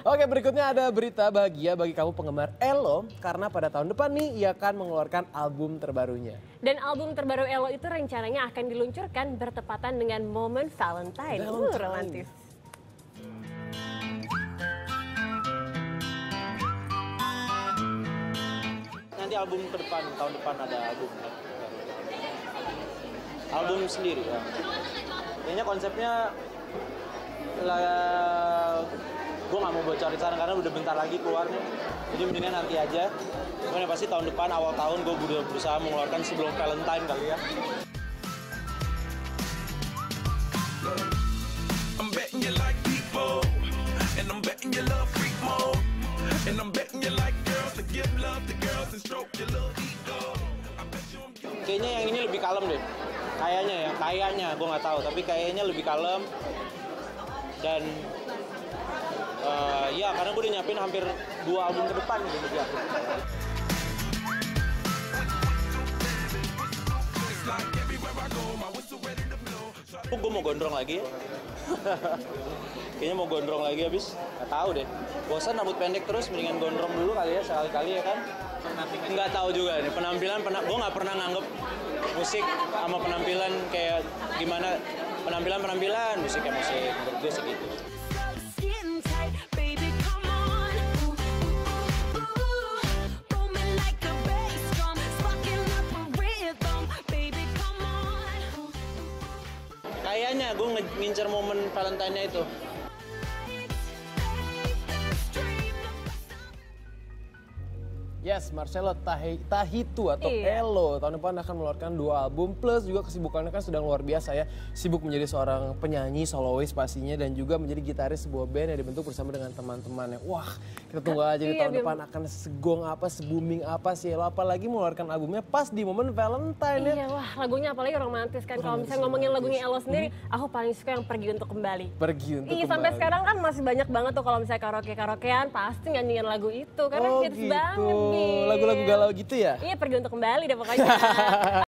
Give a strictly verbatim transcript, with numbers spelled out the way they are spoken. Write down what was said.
Oke, berikutnya ada berita bahagia bagi kamu penggemar Ello karena pada tahun depan nih ia akan mengeluarkan album terbarunya. Dan album terbaru Ello itu rencananya akan diluncurkan bertepatan dengan momen Valentine. Uh, Valentine. romantis. Nanti album ke depan, tahun depan ada album. Album sendiri ya. Kayaknya konsepnya lah, gue gak mau bocorin sana karena udah bentar lagi keluarnya. Jadi mendingan nanti aja. Cuman ya pasti tahun depan, awal tahun gue udah berusaha mengeluarkan sebelum Valentine kali ya. I'm betting you like people, and I'm betting you love freak mode, and I'm betting you like girls to give love to girls and stroke your little ego. I bet you I'm cute. Kayaknya yang ini lebih kalem deh. Kayaknya ya, kayaknya gue nggak tahu, tapi kayaknya lebih kalem. Dan uh, ya karena gue udah nyiapin hampir dua album ke depan gitu dia. Gue mau gondrong lagi. Kayaknya mau gondrong lagi habis. Nggak tahu deh. Bosan rambut pendek terus, mendingan gondrong dulu kali ya sekali-kali ya kan. Nggak tahu juga nih penampilan. Pena, gue nggak pernah nganggep musik sama penampilan kayak gimana. Penampilan penampilan, musiknya musik. Menurut gue segitu. Kayaknya gue ngincer momen Valentine-nya itu. Yes, Marcelo Tahi, Tahitu atau iya. Ello tahun depan akan mengeluarkan dua album plus juga kesibukannya kan sedang luar biasa ya. Sibuk menjadi seorang penyanyi, soloist pastinya dan juga menjadi gitaris sebuah band yang dibentuk bersama dengan teman-temannya. Wah, kita tunggu aja di iya, tahun depan akan segong apa, se-booming apa sih Ello. Apalagi mengeluarkan albumnya pas di momen Valentine ya. Iya, wah lagunya apalagi romantis kan. Kalau misalnya ngomongin lagunya Ello sendiri, hmm. aku paling suka yang Pergi Untuk Kembali. Pergi Untuk Iya, Kembali. sampai sekarang kan masih banyak banget tuh kalau misalnya karaoke-karaokean pasti nyanyiin lagu itu karena oh, hits gitu. banget nih. Lagu-lagu galau gitu ya? Iya, Pergi Untuk Kembali deh pokoknya.